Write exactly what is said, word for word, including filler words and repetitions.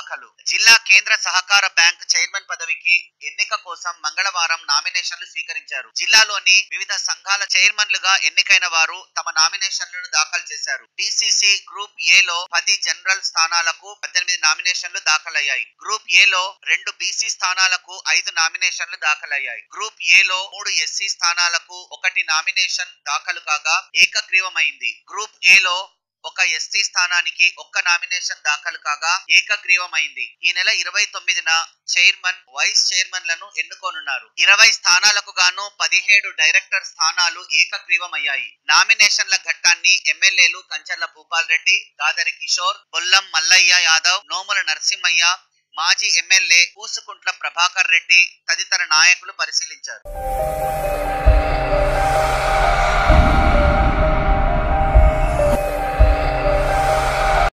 దాఖలు. జిల్లా కేంద్ర సహకార బ్యాంక్ చైర్మన్ పదవికి ఎన్నిక కోసం మంగళవారం నామినేషన్లు స్వీకరించారు. జిల్లాలోని వివిధ సంఘాల చైర్మన్లుగా ఎన్నికైన వారు తమ నామినేషన్లను దాఖలు చేశారు. డిసిసి గ్రూప్ ఏ లో పది జనరల్ స్థానాలకు పద్దెనిమిది నామినేషన్లు దాఖలయ్యాయి. గ్రూప్ ఏ లో రెండు బీసీ స్థానాలకు ఐదు నామినేషన్లు దాఖలయ్యాయి. గ్రూప్ ఏ లో మూడు ఎస్సీ స్థానాలకు ఒకటి నామినేషన్ దాఖలు కాగా ఏకగ్రీవమైంది. గ్రూప్ ఏ లో ఒక ఎస్టీ స్థానానికి ఒక్క నామినేషన్ దాఖలు కాగా ఏకగ్రీవమైంది. ఈ నెల ఇరవై తొమ్మిదిన చైర్మన్, వైస్ చైర్మన్లను ఎన్నుకోనున్నారు. ఇరవై స్థానాలకు గాను పదిహేడు డైరెక్టర్ స్థానాలు ఏకగ్రీవమయ్యాయి. నామినేషన్ల ఘట్టాన్ని ఎమ్మెల్యేలు కంచర్ల భూపాల్ రెడ్డి, దాదరి కిషోర్, బొల్లం మల్లయ్య యాదవ్, నోముల నరసింహయ్య, మాజీ ఎమ్మెల్యే పూసుకుంట్ల ప్రభాకర్ రెడ్డి తదితర నాయకులు పరిశీలించారు.